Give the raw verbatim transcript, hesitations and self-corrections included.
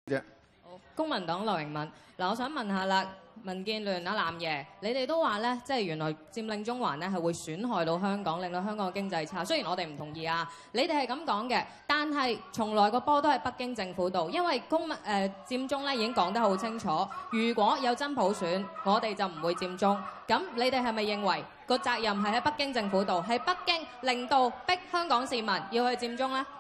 啫。 公民黨劉榮敏，嗱，我想問下啦，民建聯阿藍爺，你哋都話咧，即係原來佔領中環咧係會損害到香港，令到香港嘅經濟差。雖然我哋唔同意啊，你哋係咁講嘅，但係從來個波都喺北京政府度，因為公民誒、呃、佔中咧已經講得好清楚，如果有真普選，我哋就唔會佔中。咁你哋係咪認為個責任係喺北京政府度，係北京令到逼香港市民要去佔中咧？